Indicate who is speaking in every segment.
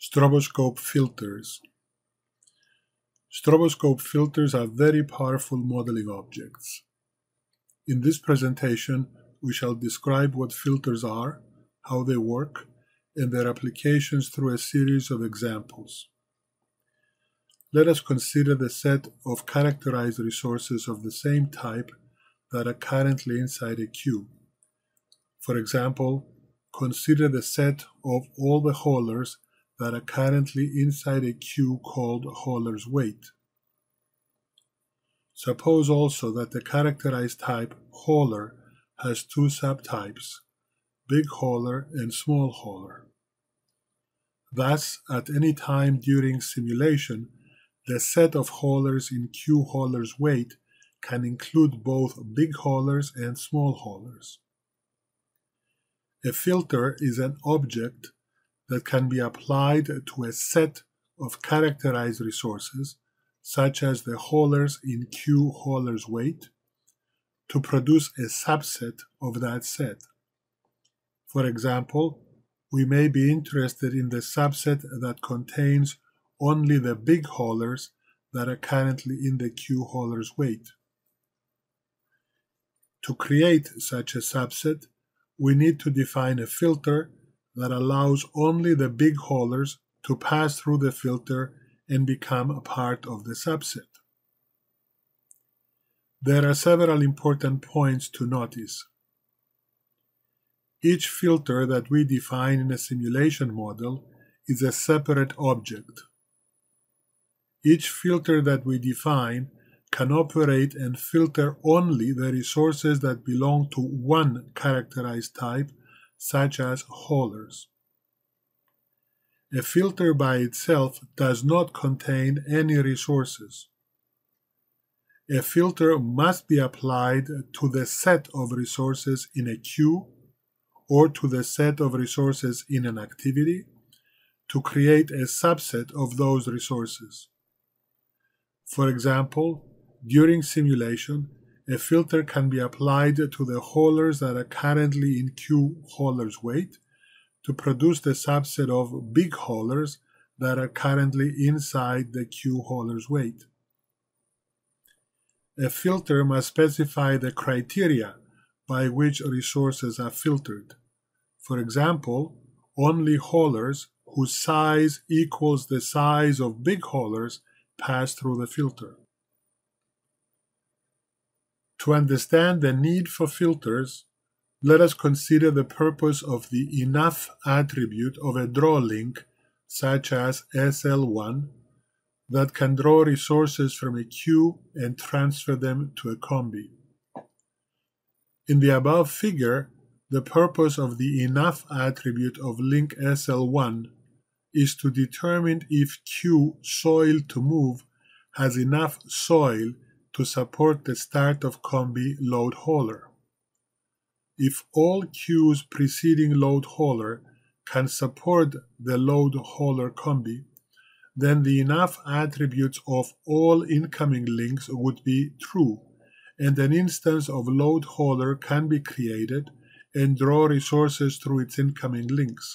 Speaker 1: Stroboscope filters. Stroboscope filters are very powerful modeling objects. In this presentation, we shall describe what filters are, how they work, and their applications through a series of examples. Let us consider the set of characterized resources of the same type that are currently inside a queue. For example, consider the set of all the haulers that are currently inside a queue called hauler's weight. Suppose also that the characterized type hauler has two subtypes, big hauler and small hauler. Thus, at any time during simulation, the set of haulers in queue hauler's weight can include both big haulers and small haulers. A filter is an object that can be applied to a set of characterized resources, such as the haulers in queue hauler's weight, to produce a subset of that set. For example, we may be interested in the subset that contains only the big haulers that are currently in the queue hauler's weight. To create such a subset, we need to define a filter that allows only the big haulers to pass through the filter and become a part of the subset. There are several important points to notice. Each filter that we define in a simulation model is a separate object. Each filter that we define can operate and filter only the resources that belong to one characterized type, such as haulers. A filter by itself does not contain any resources. A filter must be applied to the set of resources in a queue or to the set of resources in an activity to create a subset of those resources. For example, during simulation, a filter can be applied to the haulers that are currently in queue hauler's weight to produce the subset of big haulers that are currently inside the queue hauler's weight. A filter must specify the criteria by which resources are filtered. For example, only haulers whose size equals the size of big haulers pass through the filter. To understand the need for filters, let us consider the purpose of the enough attribute of a draw link, such as SL1, that can draw resources from a queue and transfer them to a combi. In the above figure, the purpose of the enough attribute of link SL1 is to determine if queue soil to move has enough soil to support the start of combi load hauler. If all queues preceding load hauler can support the load hauler combi, then the enough attributes of all incoming links would be true, and an instance of load hauler can be created and draw resources through its incoming links.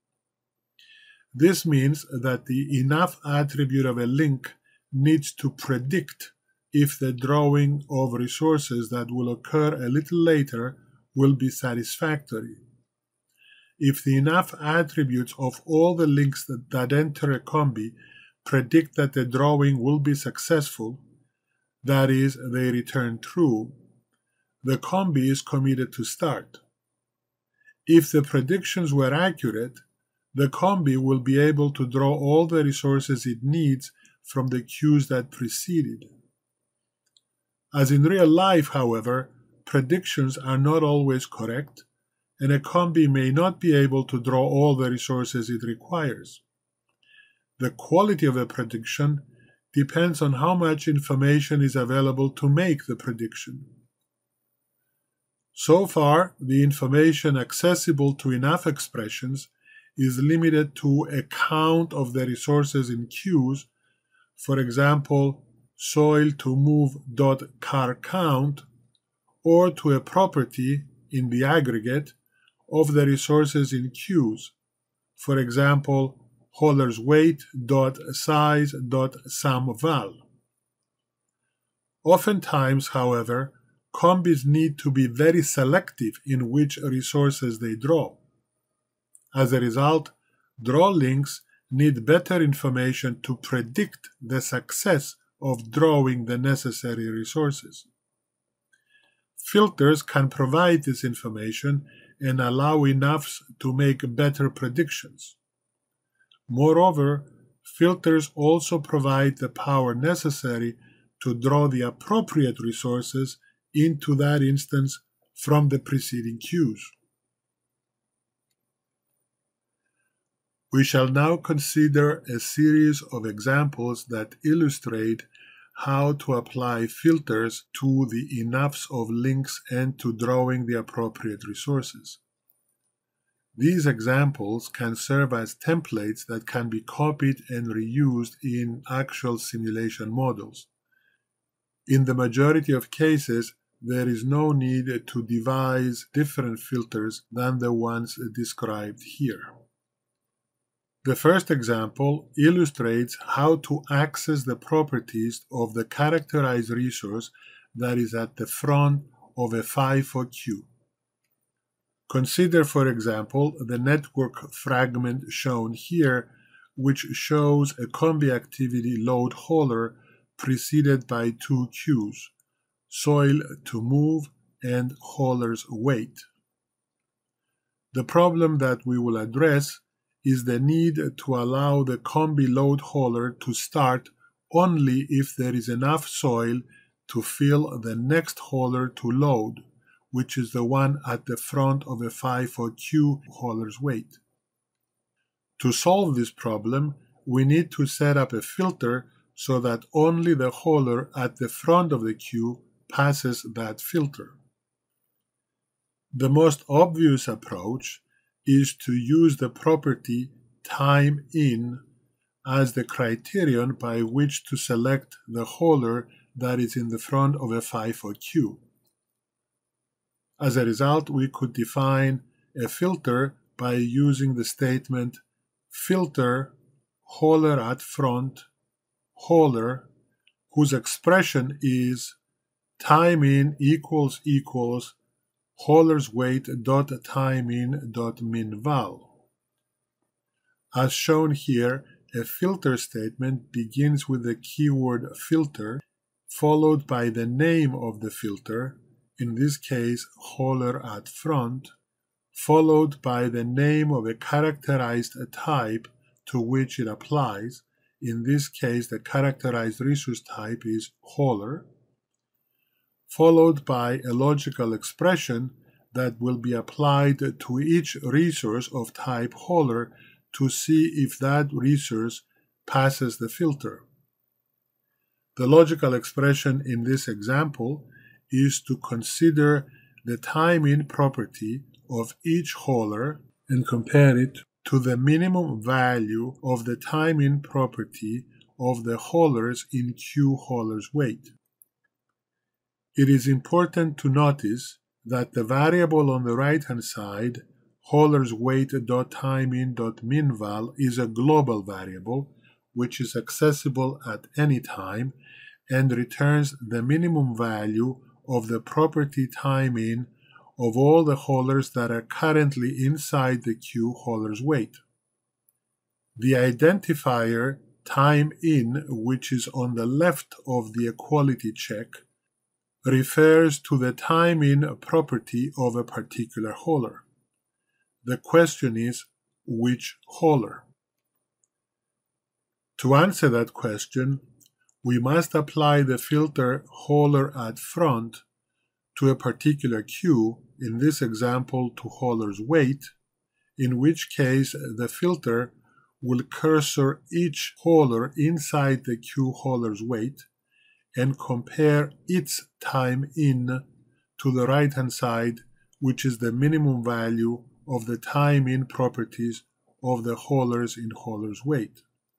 Speaker 1: This means that the enough attribute of a link needs to predict if the drawing of resources that will occur a little later will be satisfactory. If the enough attributes of all the links that enter a combi predict that the drawing will be successful, that is, they return true, the combi is committed to start. If the predictions were accurate, the combi will be able to draw all the resources it needs from the queues that preceded. As in real life, however, predictions are not always correct, and a combi may not be able to draw all the resources it requires. The quality of a prediction depends on how much information is available to make the prediction. So far, the information accessible to enough expressions is limited to a count of the resources in queues, for example, soil to move.car count, or to a property in the aggregate of the resources in queues, for example, holder's weight.size.SumVal. Oftentimes, however, combis need to be very selective in which resources they draw. As a result, draw links need better information to predict the success of drawing the necessary resources. Filters can provide this information and allow enoughs to make better predictions. Moreover, filters also provide the power necessary to draw the appropriate resources into that instance from the preceding queues. We shall now consider a series of examples that illustrate how to apply filters to the enoughs of links and to drawing the appropriate resources. These examples can serve as templates that can be copied and reused in actual simulation models. In the majority of cases, there is no need to devise different filters than the ones described here. The first example illustrates how to access the properties of the characterized resource that is at the front of a FIFO queue. Consider, for example, the network fragment shown here, which shows a combi activity load hauler preceded by two queues, soil to move and hauler's weight. The problem that we will address is the need to allow the combi load hauler to start only if there is enough soil to fill the next hauler to load, which is the one at the front of a FIFO queue hauler's weight. To solve this problem, we need to set up a filter so that only the hauler at the front of the queue passes that filter. The most obvious approach is to use the property TimeIn as the criterion by which to select the hauler that is in the front of a FIFO queue. As a result, we could define a filter by using the statement filter hauler at front hauler, whose expression is TimeIn equals hauler's weight dot TimeIn dot minval. As shown here, a filter statement begins with the keyword filter, followed by the name of the filter, in this case hauler at front, followed by the name of a characterized type to which it applies. In this case, the characterized resource type is hauler, followed by a logical expression that will be applied to each resource of type hauler to see if that resource passes the filter. The logical expression in this example is to consider the TimeIn property of each hauler and compare it to the minimum value of the TimeIn property of the haulers in queue hauler's weight. It is important to notice that the variable on the right-hand side, hauler's weight.TimeIn.minval, is a global variable which is accessible at any time and returns the minimum value of the property TimeIn of all the haulers that are currently inside the queue hauler's weight. The identifier TimeIn, which is on the left of the equality check, refers to the TimeIn property of a particular hauler. The question is, which hauler? To answer that question, we must apply the filter hauler at front to a particular queue, in this example to hauler's weight, in which case the filter will cursor each hauler inside the queue hauler's weight and compare its TimeIn to the right-hand side, which is the minimum value of the TimeIn properties of the haulers in hauler's weight.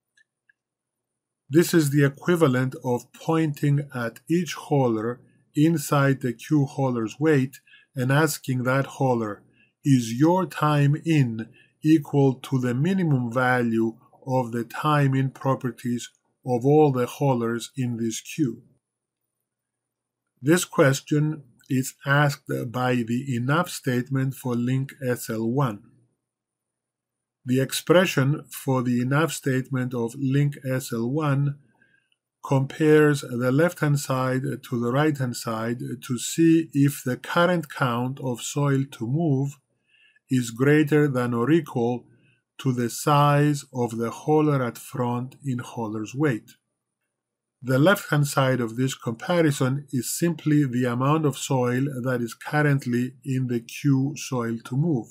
Speaker 1: This is the equivalent of pointing at each hauler inside the queue hauler's weight and asking that hauler, is your TimeIn equal to the minimum value of the TimeIn properties of all the haulers in this queue. This question is asked by the enough statement for link SL1. The expression for the enough statement of link SL1 compares the left-hand side to the right-hand side to see if the current count of soil to move is greater than or equal to the size of the hauler at front in hauler's weight. The left-hand side of this comparison is simply the amount of soil that is currently in the queue soil to move.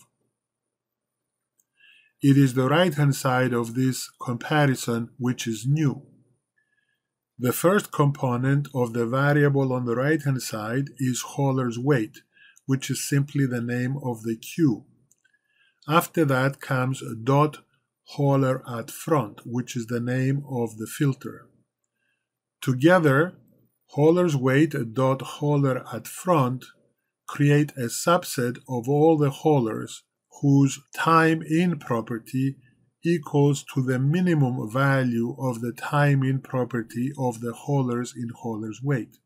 Speaker 1: It is the right-hand side of this comparison which is new. The first component of the variable on the right-hand side is hauler's weight, which is simply the name of the queue. After that comes dot hauler at front, which is the name of the filter. Together, hauler's weight dot hauler at front create a subset of all the haulers whose TimeIn property equals to the minimum value of the TimeIn property of the haulers in hauler's weight.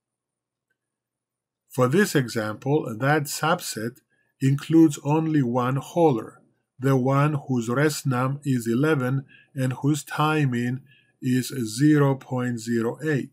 Speaker 1: For this example, that subset includes only one hauler, the one whose resnum is 11 and whose TimeIn is 0.08.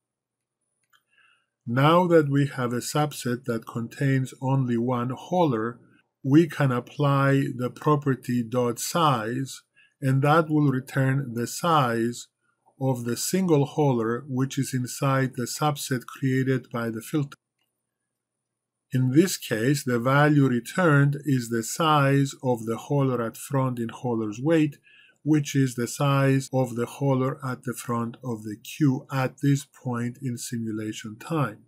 Speaker 1: Now that we have a subset that contains only one hauler, we can apply the property .size, and that will return the size of the single hauler which is inside the subset created by the filter. In this case, the value returned is the size of the hauler at front in hauler's weight, which is the size of the hauler at the front of the queue at this point in simulation time.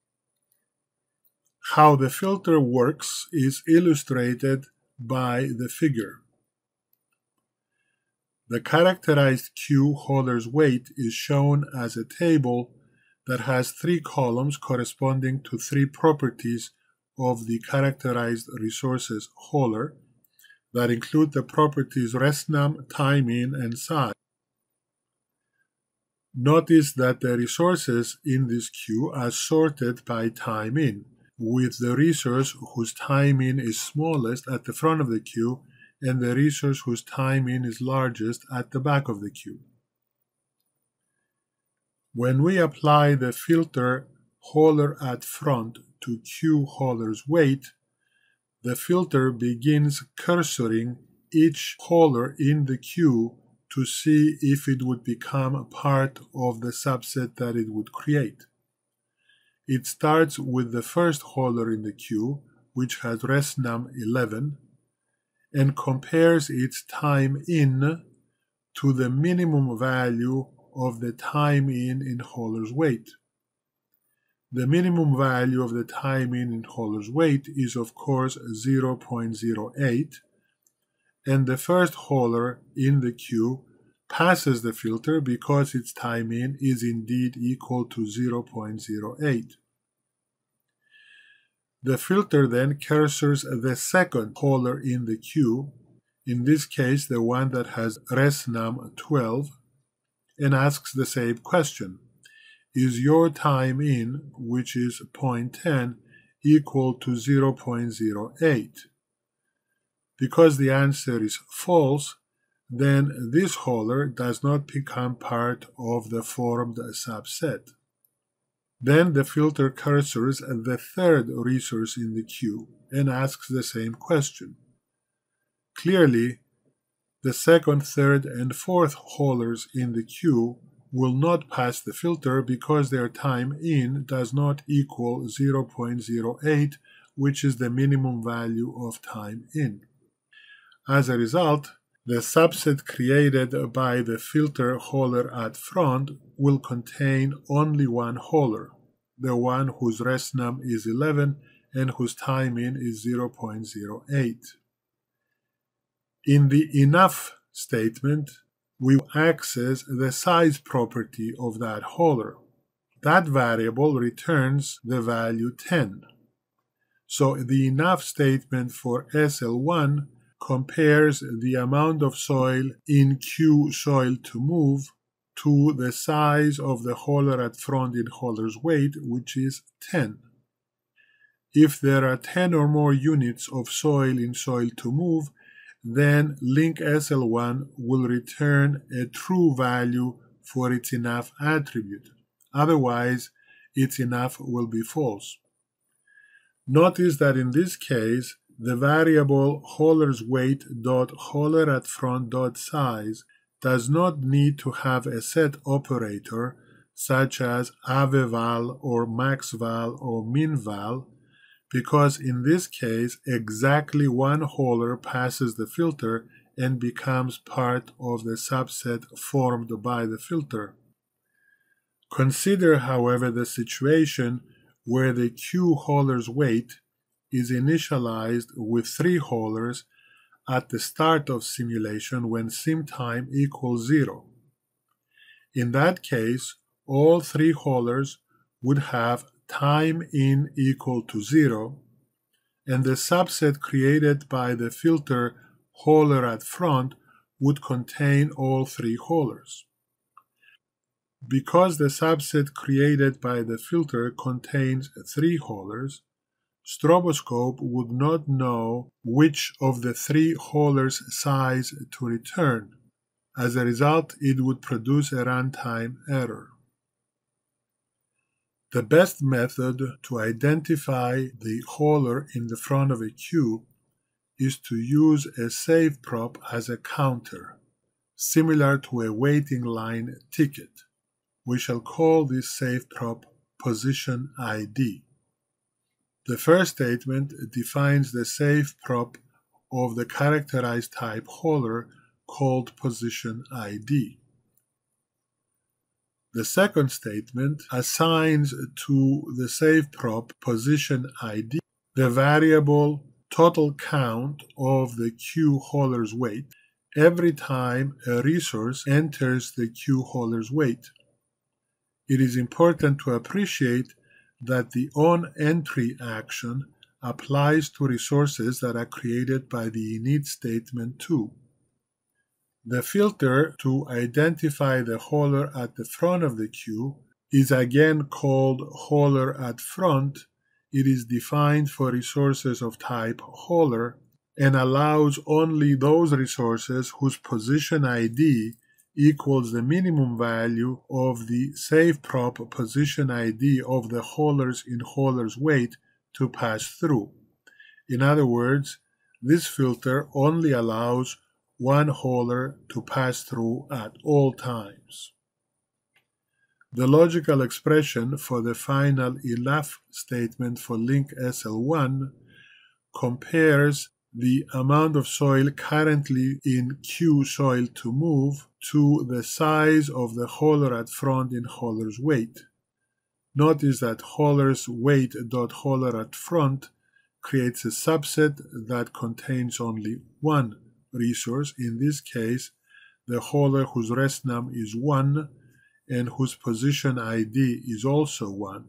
Speaker 1: How the filter works is illustrated by the figure. The characterized queue hauler's weight is shown as a table that has 3 columns corresponding to 3 properties of the characterized resources hauler that include the properties resnum, TimeIn, and size. Notice that the resources in this queue are sorted by TimeIn, with the resource whose TimeIn is smallest at the front of the queue and the resource whose TimeIn is largest at the back of the queue. When we apply the filter hauler at front to queue hauler's weight, the filter begins cursoring each hauler in the queue to see if it would become a part of the subset that it would create. It starts with the first hauler in the queue, which has resnum 11, and compares its TimeIn to the minimum value of the TimeIn in hauler's weight. The minimum value of the TimeIn in hauler's weight is of course 0.08, and the first hauler in the queue passes the filter because its TimeIn is indeed equal to 0.08. The filter then cursors the second hauler in the queue, in this case the one that has resnum 12, and asks the same question. Is your TimeIn, which is 0.10, equal to 0.08? Because the answer is false, then this hauler does not become part of the formed subset. Then the filter cursors the third resource in the queue and asks the same question. Clearly, the second, third, and fourth haulers in the queue will not pass the filter because their TimeIn does not equal 0.08, which is the minimum value of TimeIn. As a result, the subset created by the filter hauler at front will contain only one hauler, the one whose resnum is 11 and whose TimeIn is 0.08. In the enough statement, we access the size property of that hauler. That variable returns the value 10. So the enough statement for SL1 compares the amount of soil in queue soil to move to the size of the hauler at front in hauler's weight, which is 10. If there are 10 or more units of soil in soil to move, then link SL1 will return a true value for its enough attribute. Otherwise, its enough will be false. Notice that in this case, the variable hauler's weight dot hauler at front dot size does not need to have a set operator such as aveval or maxval or minval, because in this case exactly one hauler passes the filter and becomes part of the subset formed by the filter. Consider, however, the situation where the queue hauler's weight is initialized with 3 haulers at the start of simulation when sim time equals 0. In that case, all 3 haulers would have time in equal to 0, and the subset created by the filter hauler at front would contain all 3 haulers. Because the subset created by the filter contains 3 haulers, Stroboscope would not know which of the 3 haulers' size to return. As a result, it would produce a runtime error. The best method to identify the hauler in the front of a queue is to use a SaveProp as a counter, similar to a waiting line ticket. We shall call this SaveProp PositionID. The first statement defines the SaveProp of the characterized type hauler called PositionID. The second statement assigns to the SaveProp PositionID the variable total count of the queue hauler's weight every time a resource enters the queue hauler's weight. It is important to appreciate that the onEntry action applies to resources that are created by the init statement too. The filter to identify the hauler at the front of the queue is again called hauler at front. It is defined for resources of type hauler and allows only those resources whose position ID equals the minimum value of the SaveProp position ID of the haulers in hauler's weight to pass through. In other words, this filter only allows one hauler to pass through at all times. The logical expression for the final elif statement for link SL1 compares the amount of soil currently in queue soil to move to the size of the hauler at front in hauler's weight. Notice that hauler's weight dot hauler at front creates a subset that contains only one resource, in this case the hauler whose resnum is 1 and whose position ID is also 1.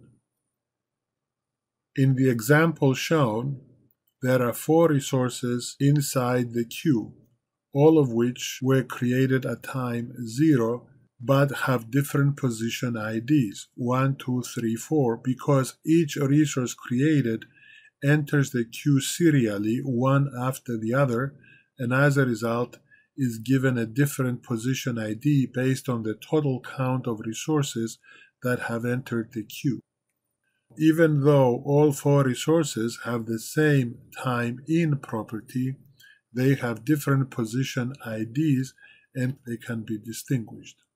Speaker 1: In the example shown, there are 4 resources inside the queue, all of which were created at time 0 but have different position IDs, 1, 2, 3, 4, because each resource created enters the queue serially one after the other, and as a result is given a different position ID based on the total count of resources that have entered the queue. Even though all 4 resources have the same TimeIn property, they have different position IDs and they can be distinguished.